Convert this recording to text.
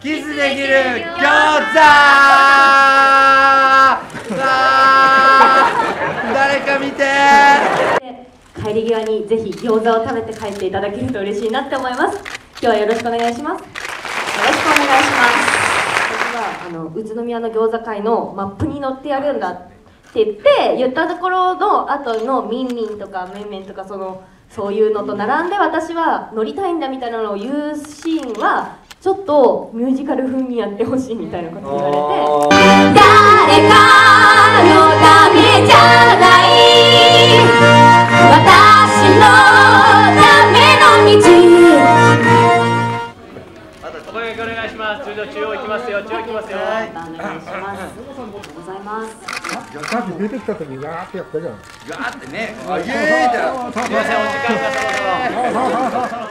キスできる餃子誰か見て。 帰り際にぜひ餃子を食べて帰っていただけると嬉しいなって思います。今日はよろしくお願いします。よろしくお願いします。私は宇都宮の餃子会のマップに載ってやるんだって言ったところの後のミンミンとかメンメンとかそういうのと並んで私は乗りたいんだみたいなのを言うシーンはちょっとミュージカル風にやってほしいみたいなこと言われて、誰かのためじゃない私のための道。 お声掛けお願いします。中央行きますよ。中央行きますよ。 お願いします。ありがとうございます。 さっき出てきた時ガーってやったじゃん。 ガーってね。イエーイだ。 すみません、お時間がそろそろ。